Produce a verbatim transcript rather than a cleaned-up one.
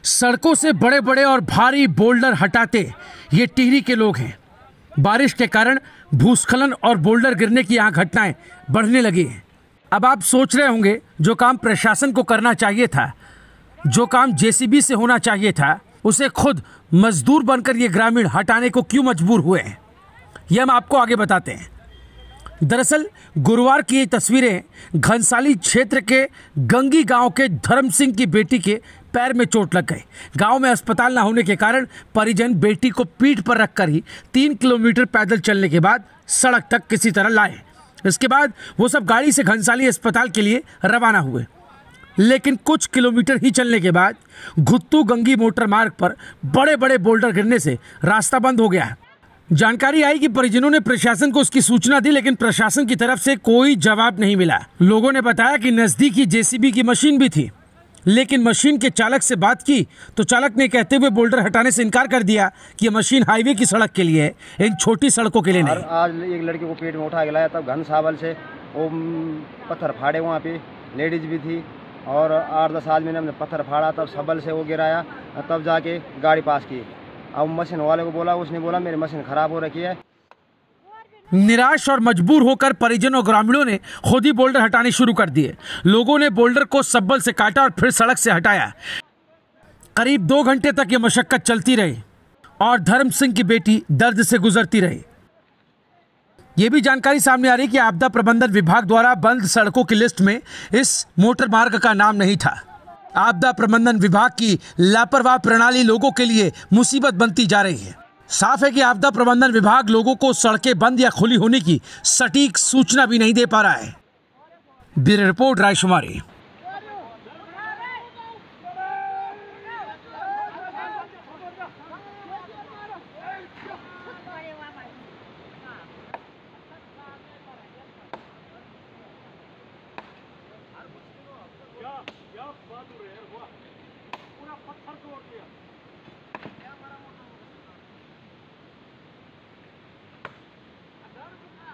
सड़कों से बड़े बड़े और भारी बोल्डर हटाते ये टिहरी के लोग हैं। बारिश के कारण भूस्खलन और बोल्डर गिरने की यहाँ घटनाएं बढ़ने लगी हैं। अब आप सोच रहे होंगे, जो काम प्रशासन को करना चाहिए था, जो काम जेसीबी से होना चाहिए था, उसे खुद मजदूर बनकर ये ग्रामीण हटाने को क्यों मजबूर हुए हैं, यह हम आपको आगे बताते हैं। दरअसल गुरुवार की ये तस्वीरें घनसाली क्षेत्र के गंगी गांव के धर्म सिंह की बेटी के पैर में चोट लग गई। गांव में अस्पताल न होने के कारण परिजन बेटी को पीठ पर रखकर ही तीन किलोमीटर पैदल चलने के बाद सड़क तक किसी तरह लाए। इसके बाद वो सब गाड़ी से घनसाली अस्पताल के लिए रवाना हुए, लेकिन कुछ किलोमीटर ही चलने के बाद घुत्तू गंगी मोटर मार्ग पर बड़े बड़े बोल्डर गिरने से रास्ता बंद हो गया। जानकारी आई कि परिजनों ने प्रशासन को उसकी सूचना दी, लेकिन प्रशासन की तरफ से कोई जवाब नहीं मिला। लोगों ने बताया कि नजदीकी जेसीबी की मशीन भी थी, लेकिन मशीन के चालक से बात की तो चालक ने कहते हुए बोल्डर हटाने से इनकार कर दिया कि यह मशीन हाईवे की सड़क के लिए है, इन छोटी सड़कों के लिए नहीं। आज एक लड़की को पेट में उठा के लाया, तब घन सावल से वो पत्थर फाड़े, वहाँ पे लेडीज भी थी और आठ दस आदमी ने पत्थर फाड़ा, तब सबल से वो गिराया, तब जाके गाड़ी पास की। अब मशीन वाले को बोला, उसने बोला मेरी मशीन खराब हो रखी है। निराश और मजबूर होकर परिजनों और ग्रामीणों ने खुद ही बोल्डर हटाने शुरू कर दिए। लोगों ने बोल्डर को सब्बल से काटा और फिर सड़क से हटाया। करीब दो घंटे तक ये मशक्कत चलती रही और धर्म सिंह की बेटी दर्द से गुजरती रही। ये भी जानकारी सामने आ रही कि आपदा प्रबंधन विभाग द्वारा बंद सड़कों की लिस्ट में इस मोटर मार्ग का नाम नहीं था। आपदा प्रबंधन विभाग की लापरवाह प्रणाली लोगों के लिए मुसीबत बनती जा रही है। साफ है कि आपदा प्रबंधन विभाग लोगों को सड़कें बंद या खुली होने की सटीक सूचना भी नहीं दे पा रहा है। ब्यूरो रिपोर्ट, रायशुमारी। पूरा पत्थर तोड़ दिया।